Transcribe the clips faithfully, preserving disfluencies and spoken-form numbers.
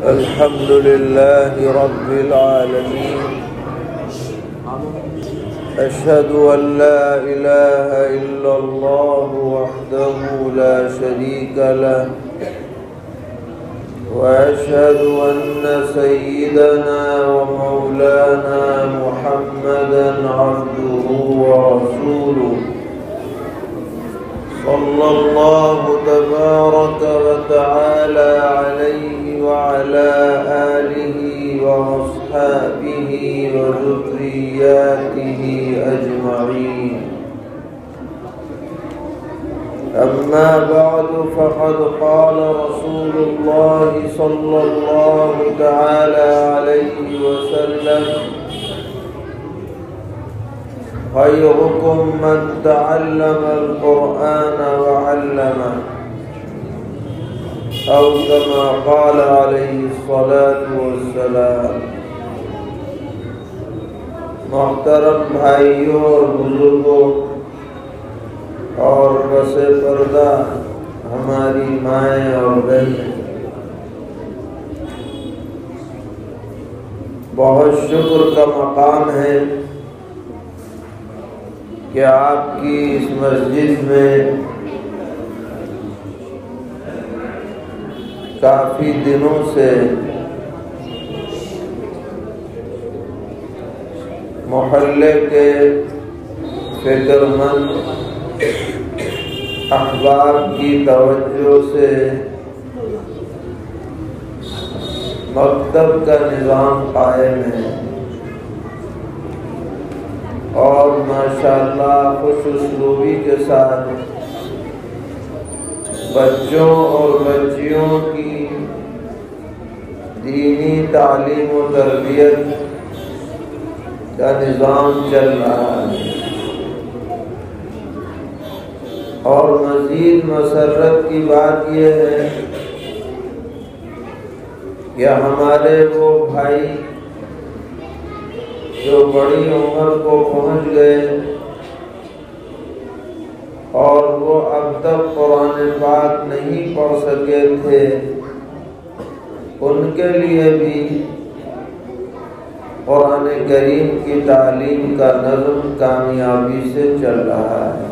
الحمد لله رب العالمين. أشهد أن لا إله إلا الله وحده لا شريك له، وأشهد أن سيدنا ومولانا محمدًا عبده ورسوله، صلى الله تبارك وتعالى عليه وعلى آله وأصحابه وذرياته أجمعين. أما بعد، فقد قال رسول الله صلى الله تعالى عليه وسلم: خيركم من تعلم القرآن وعلمه، أو كما قال عليه الصلاة والسلام. محترم بھائیوں اور بزرگوں اور پس پردہ ہماری مائیں اور بہنیں، بہت شکر کا مقام ہے کہ آپ کی اس مسجد میں کافی دنوں سے محلے کے فکر مند احباب کی توجہ سے مکتب کا نظام قائم ہے، اور ماشاءاللہ خوش اسلوبی کے ساتھ بچوں اور بچیوں کی دینی تعلیم و تربیت کا نظام چل رہا ہے۔ اور مزید مسرت کی بات یہ ہے کہ ہمارے وہ بھائی جو بڑی عمر کو پہنچ گئے اور وہ اب تک قرآن پاک نہیں پڑھ سکے تھے، ان کے لیے بھی قرآن کریم کی تعلیم کا نظم کامیابی سے چل رہا ہے۔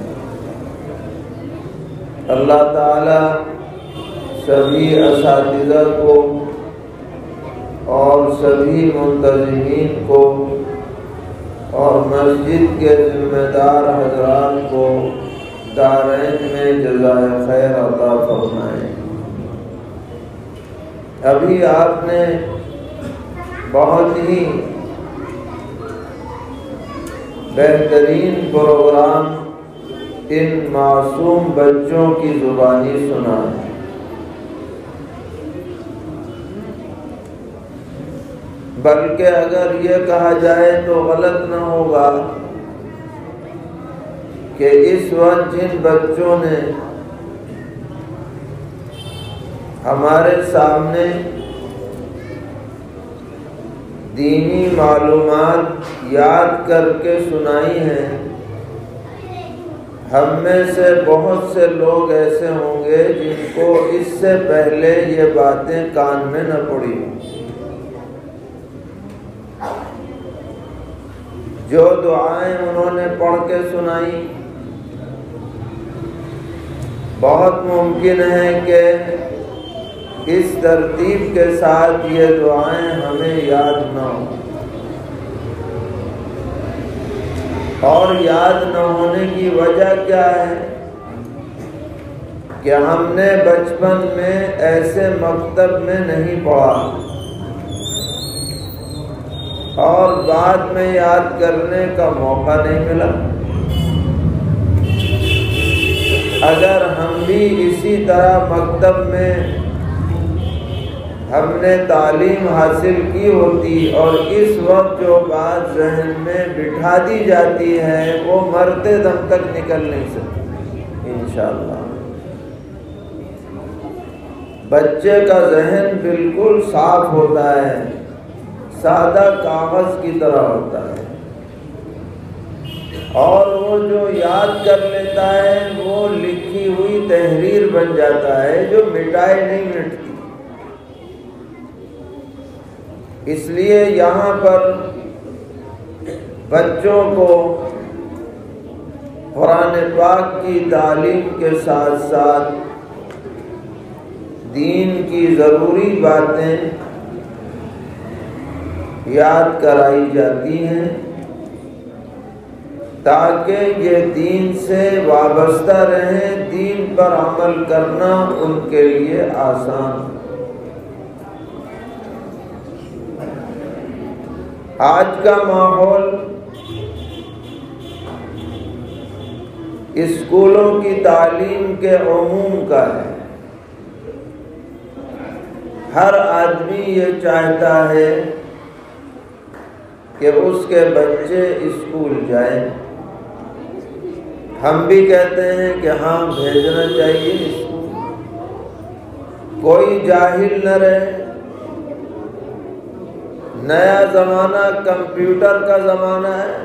اللہ تعالی سبھی اساتذہ کو اور سبھی منتظمین کو اور مسجد کے ذمہ دار حضرات کو دارین میں جزائے خیر عطا فرمائے۔ ابھی آپ نے بہت ہی بہترین پروگرام ان معصوم بچوں کی زبانی سنا ہے۔ بلکہ اگر یہ کہا جائے تو غلط نہ ہوگا کہ اس وقت جن بچوں نے ہمارے سامنے دینی معلومات یاد کر کے سنائی ہیں، ہم میں سے بہت سے لوگ ایسے ہوں گے جن کو اس سے پہلے یہ باتیں کان میں نہ پڑی ہوں۔ جو دعائیں انہوں نے پڑھ کے سنائی، بہت ممکن ہے کہ اس ترتیب کے ساتھ یہ دعائیں ہمیں یاد نہ ہوں، اور یاد نہ ہونے کی وجہ کیا ہے کہ ہم نے بچپن میں ایسے مکتب میں نہیں پڑھا، اور بعد میں یاد کرنے کا موقع نہیں ملا۔ اگر ہم بھی اسی طرح مکتب میں ہم نے تعلیم حاصل کی ہوتی اور اس وقت جو بات ذہن میں بٹھا دی جاتی ہے وہ مرتے دم تک نکل نہیں سکتی انشاءاللہ۔ بچے کا ذہن بالکل صاف ہوتا ہے، سادہ کاغذ کی طرح ہوتا ہے، اور وہ جو یاد کر لیتا ہے وہ لکھی ہوئی تحریر بن جاتا ہے جو مٹائے نہیں مٹتی۔ اس لیے یہاں پر بچوں کو قرآن پاک کی تعلیم کے ساتھ ساتھ دین کی ضروری باتیں یاد کرائی جاتی ہیں تاکہ یہ دین سے وابستہ رہیں، دین پر عمل کرنا ان کے لیے آسان۔ آج کا ماحول اسکولوں کی تعلیم کے عموم کا ہے۔ ہر آدمی یہ چاہتا ہے کہ اس کے بچے اسکول جائیں۔ ہم بھی کہتے ہیں کہ ہاں بھیجنا چاہیے اسکول، کوئی جاہل نہ رہے۔ نیا زمانہ کمپیوٹر کا زمانہ ہے،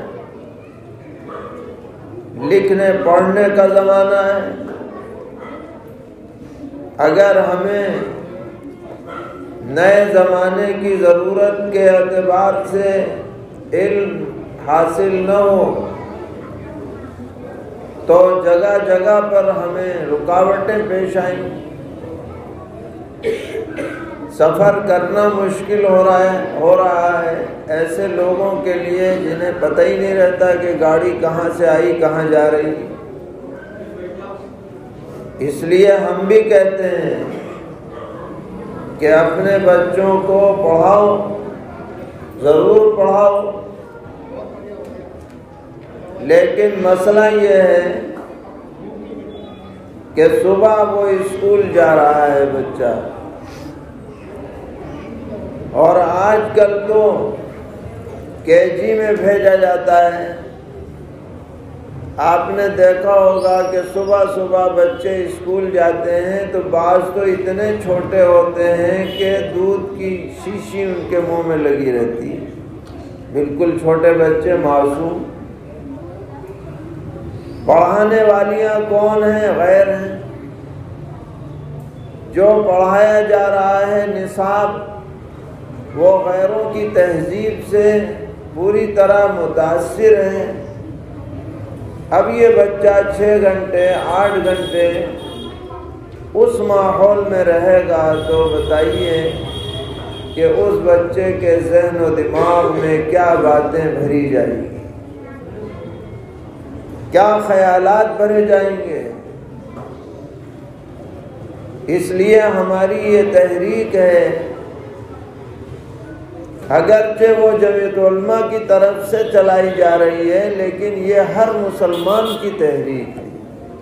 لکھنے پڑھنے کا زمانہ ہے۔ اگر ہمیں نئے زمانے کی ضرورت کے اعتبار سے علم حاصل نہ ہو تو جگہ جگہ پر ہمیں رکاوٹیں پیش آئیں، سفر کرنا مشکل ہو رہا ہے ہو رہا ہے ایسے لوگوں کے لیے جنہیں پتہ ہی نہیں رہتا کہ گاڑی کہاں سے آئی کہاں جا رہی۔ اس لیے ہم بھی کہتے ہیں کہ اپنے بچوں کو پڑھاؤ، ضرور پڑھاؤ، لیکن مسئلہ یہ ہے کہ صبح وہ اسکول جا رہا ہے بچہ، اور آج کل تو کے جی میں بھیجا جاتا ہے۔ آپ نے دیکھا ہوگا کہ صبح صبح بچے اسکول جاتے ہیں تو بعض تو اتنے چھوٹے ہوتے ہیں کہ دودھ کی شیشی ان کے منہ میں لگی رہتی ہے، بالکل چھوٹے بچے معصوم۔ پڑھانے والیاں کون ہیں؟ غیر ہیں۔ جو پڑھایا جا رہا ہے نصاب، وہ غیروں کی تہذیب سے پوری طرح متاثر ہیں۔ اب یہ بچہ چھ گھنٹے آٹھ گھنٹے اس ماحول میں رہے گا تو بتائیے کہ اس بچے کے ذہن و دماغ میں کیا باتیں بھری جائیں گی، کیا خیالات بھرے جائیں گے۔ اس لیے ہماری یہ تحریک ہے، اگرچہ وہ جمعیت علماء کی طرف سے چلائی جا رہی ہے، لیکن یہ ہر مسلمان کی تحریک ہے۔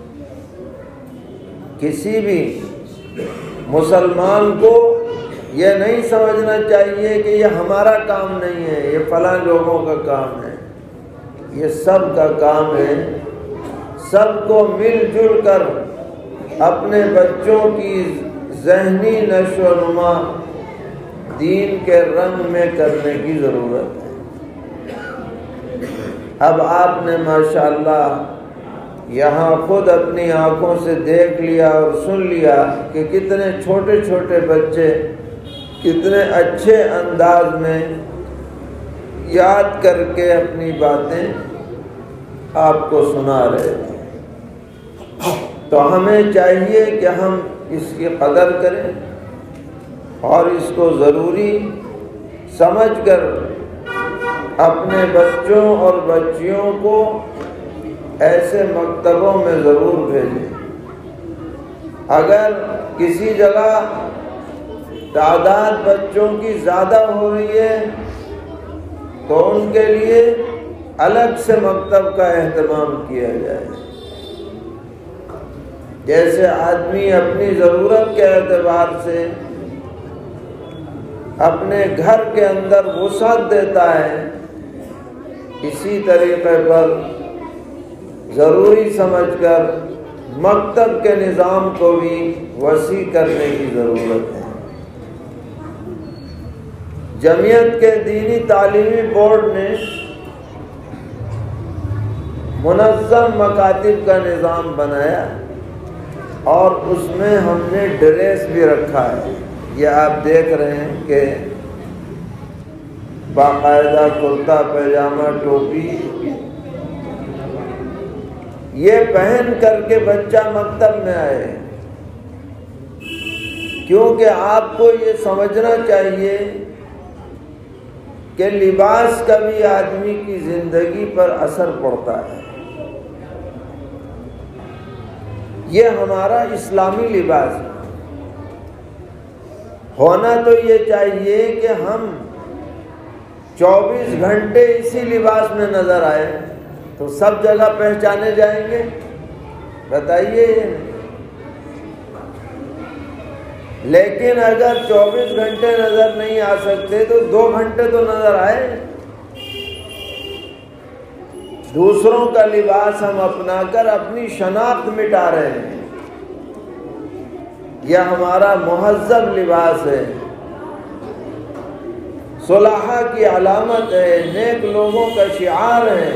کسی بھی مسلمان کو یہ نہیں سمجھنا چاہیے کہ یہ ہمارا کام نہیں ہے، یہ فلاں لوگوں کا کام ہے۔ یہ سب کا کام ہے، سب کو مل جل کر اپنے بچوں کی ذہنی نشو و نما دین کے رنگ میں کرنے کی ضرورت ہے۔ اب آپ نے ماشاءاللہ یہاں خود اپنی آنکھوں سے دیکھ لیا اور سن لیا کہ کتنے چھوٹے چھوٹے بچے کتنے اچھے انداز میں یاد کر کے اپنی باتیں آپ کو سنا رہے تھے۔ تو ہمیں چاہیے کہ ہم اس کی قدر کریں اور اس کو ضروری سمجھ کر اپنے بچوں اور بچیوں کو ایسے مکتبوں میں ضرور بھیجیں۔ اگر کسی جگہ تعداد بچوں کی زیادہ ہو رہی ہے تو ان کے لیے الگ سے مکتب کا اہتمام کیا جائے۔ جیسے آدمی اپنی ضرورت کے اعتبار سے اپنے گھر کے اندر وسعت دیتا ہے، اسی طریقے پر ضروری سمجھ کر مکتب کے نظام کو بھی وسیع کرنے کی ضرورت ہے۔ جمعیت کے دینی تعلیمی بورڈ نے منظم مکاتب کا نظام بنایا اور اس میں ہم نے ڈریس بھی رکھا ہے۔ یہ آپ دیکھ رہے ہیں کہ باقاعدہ کرتا پائجامہ ٹوپی یہ پہن کر کے بچہ مکتب میں آئے، کیونکہ آپ کو یہ سمجھنا چاہیے کہ لباس کا بھی آدمی کی زندگی پر اثر پڑتا ہے۔ یہ ہمارا اسلامی لباس ہے، ہونا تو یہ چاہیے کہ ہم چوبیس گھنٹے اسی لباس میں نظر آئے تو سب جگہ پہچانے جائیں گے؟ بتائیے۔ لیکن اگر چوبیس گھنٹے نظر نہیں آ سکتے تو دو گھنٹے تو نظر آئے۔ دوسروں کا لباس ہم اپنا کر اپنی شناخت مٹا رہے ہیں۔ یہ ہمارا مہذب لباس ہے، صلحاء کی علامت ہے، نیک لوگوں کا شعار ہے۔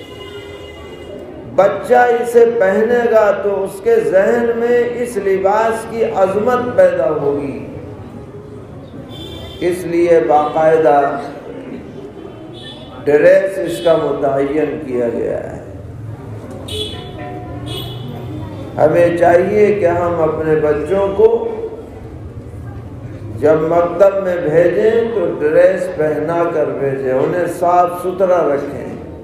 بچہ اسے پہنے گا تو اس کے ذہن میں اس لباس کی عظمت پیدا ہوگی، اس لیے باقاعدہ ڈریس اس کا متعین کیا گیا ہے۔ ہمیں چاہیے کہ ہم اپنے بچوں کو جب مکتب میں بھیجیں تو ڈریس پہنا کر بھیجیں، انہیں صاف ستھرا رکھیں۔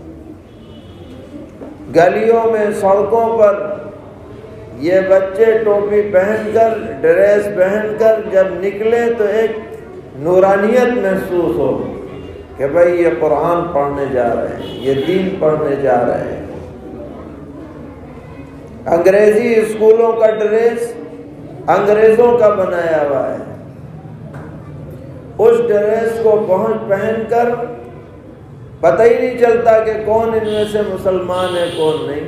گلیوں میں، سڑکوں پر یہ بچے ٹوپی پہن کر، ڈریس پہن کر جب نکلے تو ایک نورانیت محسوس ہو کہ بھئی یہ قرآن پڑھنے جا رہے ہیں، یہ دین پڑھنے جا رہے ہیں۔ انگریزی اسکولوں کا ڈریس انگریزوں کا بنایا ہوا ہے، اس ڈریس کو پہن پہن کر پتہ ہی نہیں چلتا کہ کون ان میں سے مسلمان ہے کون نہیں۔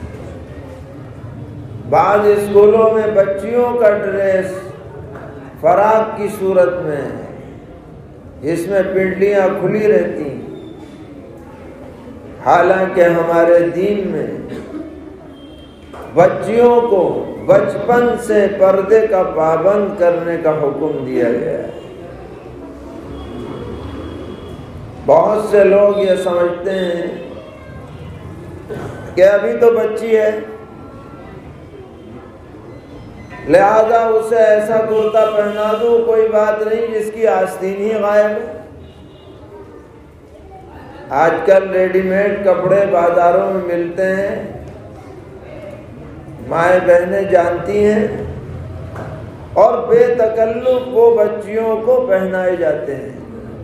بعض اسکولوں میں بچیوں کا ڈریس فراق کی صورت میں ہے، جس میں پنڈلیاں کھلی رہتی، حالانکہ ہمارے دین میں بچیوں کو بچپن سے پردے کا پابند کرنے کا حکم دیا گیا ہے۔ بہت سے لوگ یہ سمجھتے ہیں کہ ابھی تو بچی ہے لہذا اسے ایسا کرتا پہنا دوں، کوئی بات نہیں جس کی آستین ہی غائب ہے۔ آج کل ریڈی میڈ کپڑے بازاروں میں ملتے ہیں، مائیں بہنیں جانتی ہیں اور بے تکلف وہ بچیوں کو پہنائے جاتے ہیں۔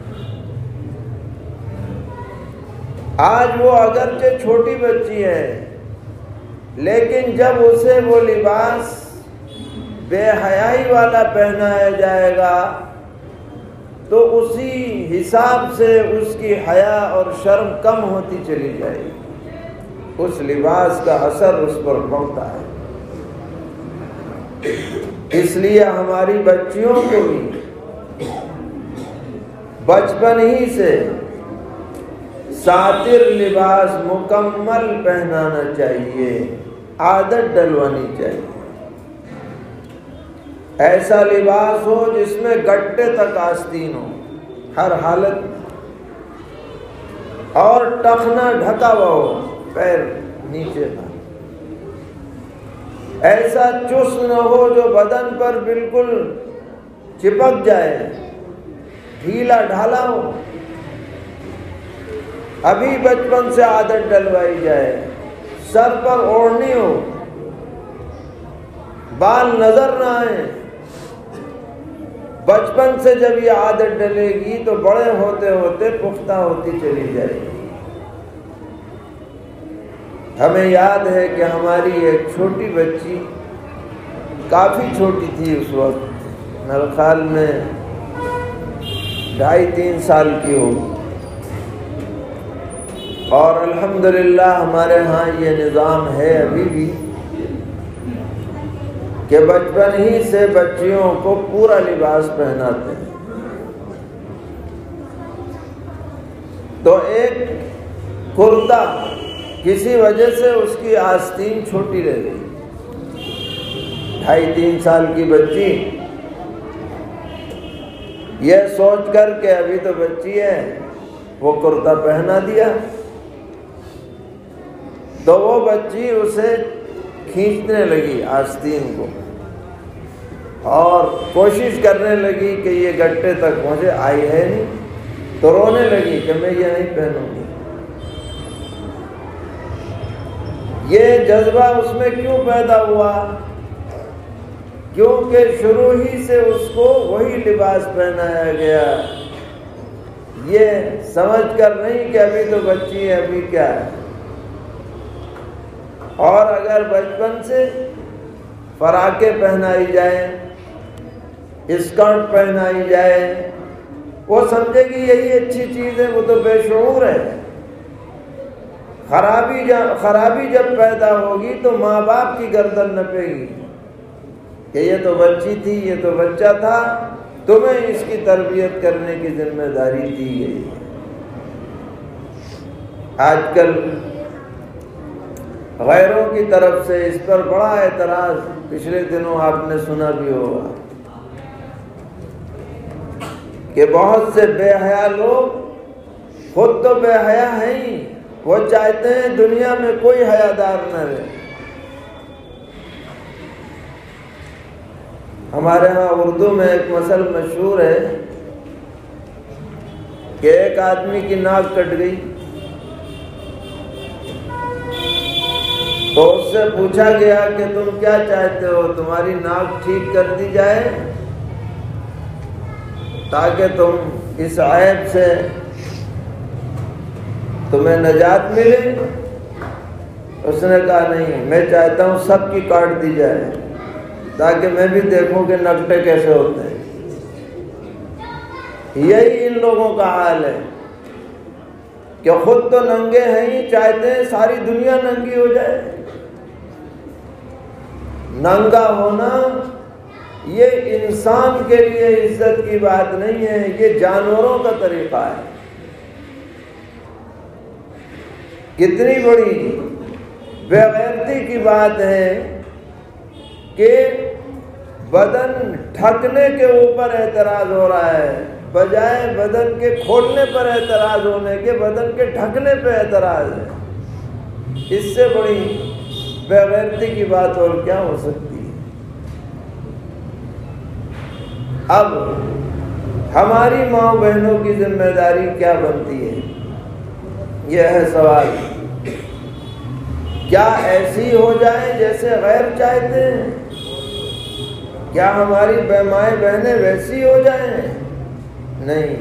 آج وہ اگرچہ چھوٹی بچی ہے لیکن جب اسے وہ لباس بے حیائی والا پہنایا جائے گا تو اسی حساب سے اس کی حیا اور شرم کم ہوتی چلی جائے گی، اس لباس کا اثر اس پر پڑتا ہے۔ اس لیے ہماری بچیوں کو بھی بچپن ہی سے ساتر لباس مکمل پہنانا چاہیے، عادت ڈلوانی چاہیے۔ ایسا لباس ہو جس میں گٹے تک آستین ہو ہر حالت میں، اور ٹخنا ڈھکا ہوا ہو، پیر نیچے کا، ایسا چست نہ ہو جو بدن پر بالکل چپک جائے، ڈھیلا ڈھالا ہو۔ ابھی بچپن سے عادت ڈلوائی جائے، سر پر اوڑھنی ہو، بال نظر نہ آئے۔ بچپن سے جب یہ عادت ڈلے گی تو بڑے ہوتے ہوتے پختہ ہوتی چلی جائے گی۔ ہمیں یاد ہے کہ ہماری ایک چھوٹی بچی، کافی چھوٹی تھی اس وقت، میرے خیال میں ڈھائی تین سال کی ہوگی، اور الحمدللہ ہمارے ہاں یہ نظام ہے ابھی بھی کہ بچپن ہی سے بچیوں کو پورا لباس پہناتے ہیں۔ تو ایک کرتا کسی وجہ سے اس کی آستین چھوٹی رہ گئی، ڈھائی تین سال کی بچی یہ سوچ کر کہ ابھی تو بچی ہے وہ کرتا پہنا دیا، تو وہ بچی اسے کھینچنے لگی آستین کو اور کوشش کرنے لگی کہ یہ گٹے تک پہنچے، آئی ہے نہیں، تو رونے لگی کہ میں یہ نہیں پہنوں گی۔ یہ جذبہ اس میں کیوں پیدا ہوا؟ کیونکہ شروع ہی سے اس کو وہی لباس پہنایا گیا، یہ سمجھ کر نہیں کہ ابھی تو بچی ہے، ابھی کیا ہے۔ اور اگر بچپن سے فراقیں پہنائی جائیں، اسکرٹ پہنائی جائے، وہ سمجھے گی یہی اچھی چیز ہے، وہ تو بے شعور ہے۔ خرابی جب خرابی جب پیدا ہوگی تو ماں باپ کی گردن نپے گی کہ یہ تو بچی تھی، یہ تو بچہ تھا، تمہیں اس کی تربیت کرنے کی ذمہ داری دی گئی ہے۔ آج کل غیروں کی طرف سے اس پر بڑا اعتراض، پچھلے دنوں آپ نے سنا بھی ہوگا کہ بہت سے بے حیا لوگ خود تو بے حیا ہیں ہی، وہ چاہتے ہیں دنیا میں کوئی حیادار نہ رہے۔ ہمارے ہاں اردو میں ایک مثل مشہور ہے کہ ایک آدمی کی ناک کٹ گئی تو اس سے پوچھا گیا کہ تم کیا چاہتے ہو، تمہاری ناک ٹھیک کر دی جائے تاکہ تم اس عیب سے تمہیں نجات ملے؟ اس نے کہا نہیں، میں چاہتا ہوں سب کی کاٹ دی جائے تاکہ میں بھی دیکھوں کہ نگٹے کیسے ہوتے ہیں۔ یہی ان لوگوں کا حال ہے کہ خود تو ننگے ہیں ہی، چاہتے ہیں ساری دنیا ننگی ہو جائے۔ ننگا ہونا یہ انسان کے لیے عزت کی بات نہیں ہے، یہ جانوروں کا طریقہ ہے۔ کتنی بڑی بے غیرتی کی بات ہے کہ بدن ڈھکنے کے اوپر اعتراض ہو رہا ہے، بجائے بدن کے کھولنے پر اعتراض ہونے کے بدن کے ڈھکنے پہ اعتراض ہے۔ اس سے بڑی بے غیرتی کی بات اور کیا ہو سکتی ہے؟ اب ہماری ماں بہنوں کی ذمہ داری کیا بنتی ہے؟ یہ ہے سوال۔ کیا ایسی ہو جائیں جیسے غیر چاہتے ہیں؟ کیا ہماری مائیں بہنیں ویسی ہو جائیں؟ نہیں،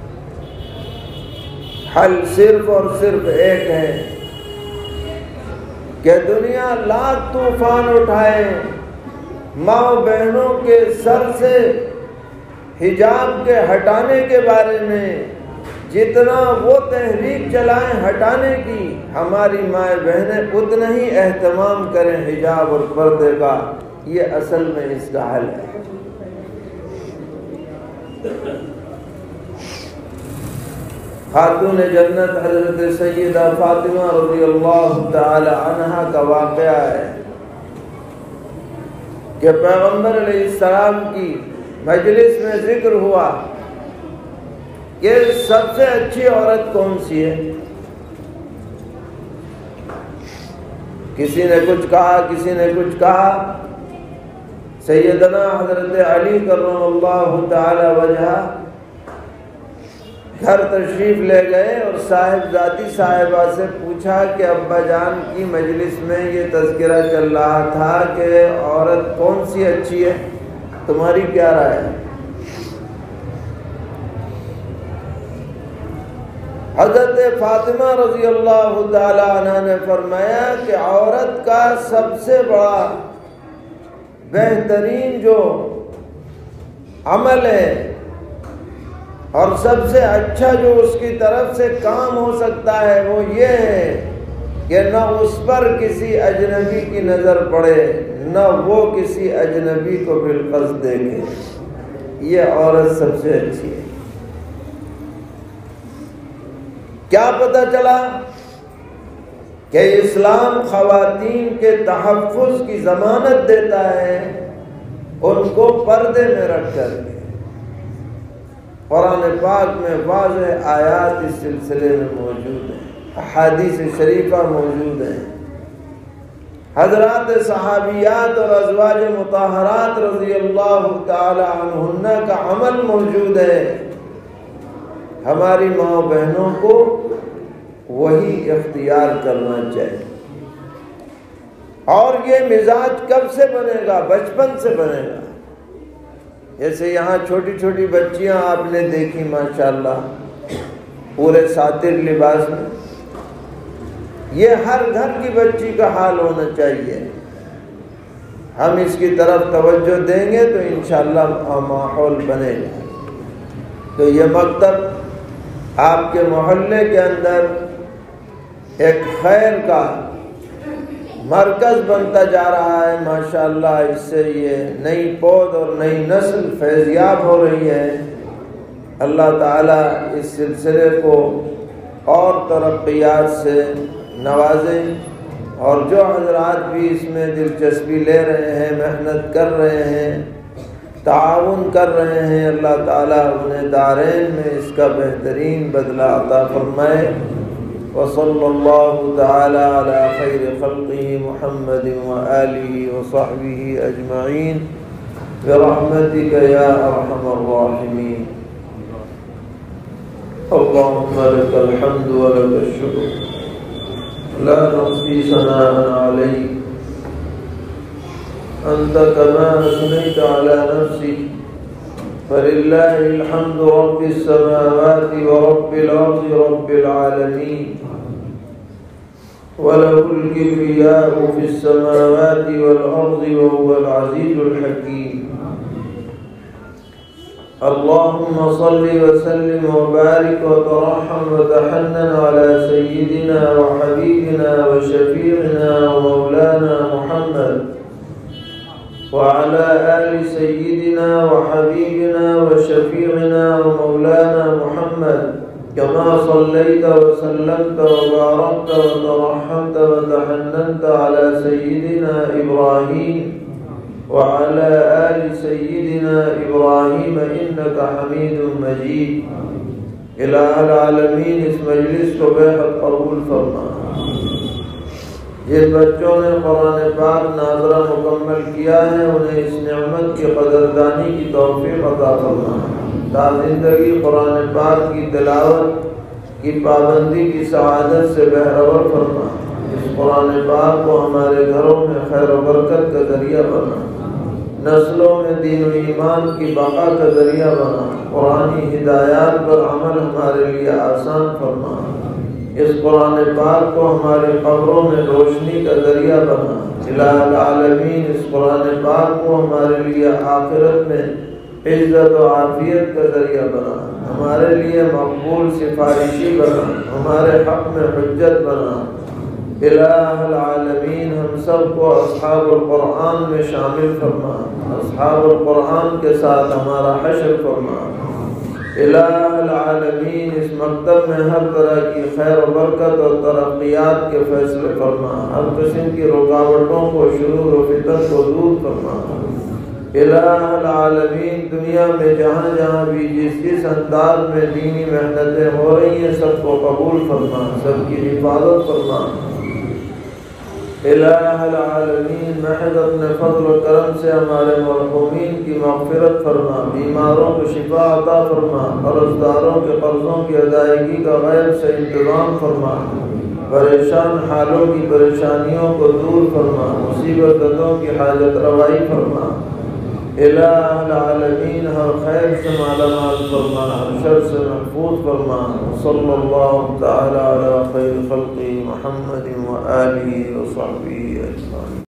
حل صرف اور صرف ایک ہے کہ دنیا لاکھ طوفان اٹھائے، ماں بہنوں کے سر سے حجاب کے ہٹانے کے بارے میں جتنا وہ تحریک چلائیں ہٹانے کی، ہماری مائیں بہنیں اتنا ہی اہتمام کریں حجاب اور پردے کا۔ یہ اصل میں اس کا حل ہے۔ خاتون جنت حضرت سیدہ فاطمہ رضی اللہ تعالی عنہا کا واقعہ ہے کہ پیغمبر علیہ السلام کی مجلس میں ذکر ہوا کہ سب سے اچھی عورت کون سی ہے؟ کسی نے کچھ کہا، کسی نے کچھ کہا۔ سیدنا حضرت علی کرم اللہ تعالی وجہہ گھر تشریف لے گئے اور صاحبزادی صاحبہ سے پوچھا کہ ابا جان کی مجلس میں یہ تذکرہ چل رہا تھا کہ عورت کون سی اچھی ہے، تمہاری کیا رائے ہے؟ حضرت فاطمہ رضی اللہ تعالی عنہ نے فرمایا کہ عورت کا سب سے بڑا بہترین جو عمل ہے اور سب سے اچھا جو اس کی طرف سے کام ہو سکتا ہے وہ یہ ہے کہ نہ اس پر کسی اجنبی کی نظر پڑے، نہ وہ کسی اجنبی کو بالقصد دیکھے۔ یہ عورت سب سے اچھی ہے۔ کیا پتہ چلا کہ اسلام خواتین کے تحفظ کی ضمانت دیتا ہے ان کو پردے میں رکھ کر کے۔ قرآن پاک میں واضح آیات اس سلسلے میں موجود ہیں، احادیث شریفہ موجود ہیں، حضرات صحابیات اور ازواج مطہرات رضی اللہ تعالی عنہن کا عمل موجود ہے۔ ہماری ماں بہنوں کو وہی اختیار کرنا چاہیے۔ اور یہ مزاج کب سے بنے گا؟ بچپن سے بنے گا۔ جیسے یہاں چھوٹی چھوٹی بچیاں آپ نے دیکھی ماشاءاللہ پورے ساتر لباس میں، یہ ہر گھر کی بچی کا حال ہونا چاہیے۔ ہم اس کی طرف توجہ دیں گے تو انشاءاللہ ماحول بنے گا۔ تو یہ مکتب آپ کے محلے کے اندر ایک خیر کا مرکز بنتا جا رہا ہے ماشاءاللہ۔ اس سے یہ نئی پود اور نئی نسل فیضیاب ہو رہی ہے۔ اللہ تعالیٰ اس سلسلے کو اور ترقیات سے نوازیں، اور جو حضرات بھی اس میں دلچسپی لے رہے ہیں، محنت کر رہے ہیں، تعاون کر رہے ہیں، اللہ تعالیٰ انہیں دارین میں اس کا بہترین بدلہ عطا فرمائے۔ وصلی اللہ تعالی علی خیر خلقہ محمد وآلہ وصحبہ اجمعین برحمتک یا ارحم الراحمین۔ اللہم لک الحمد ولک الشکر لا نحصی ثناء علیک انت کما اثنیت علی نفسک فللہ الحمد رب السماوات ورب الارض رب العالمین وله الكبرياء في السماوات والأرض وهو العزيز الحكيم۔ اللهم صل وسلم وبارك وترحم وتحنن على سيدنا وحبيبنا وشفيعنا ومولانا محمد وعلى آل سيدنا وحبيبنا وشفيعنا ومولانا محمد كما صليت وسلمت وباركت وترحمت وتحننت على سيدنا إبراهيم وعلى آل سيدنا إبراهيم إنك حميد مجيد۔ الہ العالمین اس مجلس کو بے حد قبول فرما۔ جن بچوں نے قرآن پاک ناظرہ مکمل کیا ہے انہیں اس نعمت کی قدردانی کی توفیق عطا فرما۔ تا زندگی قرآن پاک کی تلاوت کی پابندی کی سعادت سے بہرور فرما۔ اس قرآن پاک کو ہمارے گھروں میں خیر و برکت کا ذریعہ بنا، نسلوں میں دین و ایمان کی بقا کا ذریعہ بنا، قرآنی ہدایات پر عمل ہمارے لیے آسان فرما۔ اس قرآن پاک کو ہمارے قبروں میں روشنی کا ذریعہ بنا۔ الہ العالمین اس قرآن پاک کو ہمارے لیے آخرت میں عزت و عافیت کا ذریعہ بنا، ہمارے لیے مقبول سفارشی بنا، ہمارے حق میں حجت بنا۔ الہ العالمین ہم سب کو اصحاب القرآن میں شامل فرما، اصحاب القرآن کے ساتھ ہمارا حشر فرما۔ الہ العالمین اس مکتب میں ہر طرح کی خیر و برکت اور ترقیات کے فیصلے فرما، ہر قسم کی رکاوٹوں کو، شرور و فتن کو دور فرما۔ الہ العالمین دنیا میں جہاں جہاں بھی جس جس انداز میں دینی محنتیں ہو رہی ہیں سب کو قبول فرما، سب کی حفاظت فرما۔ الہ العالمین محض اپنے فضل و کرم سے ہمارے مرحومین کی مغفرت فرما، بیماروں کو شفا عطا فرما، قرض داروں کے قرضوں کی ادائیگی کا غیب سے انتظام فرما، پریشان حالوں کی پریشانیوں کو دور فرما، مصیبت زدوں کی حاجت روائی فرما۔ الہ العالمین ہر خیر سے مالا مال فرما، ہر شر سے محفوظ فرما۔ صلی اللہ تعالی علی خیر خلقہ محمد وآلہ وصحبہ اجمعین۔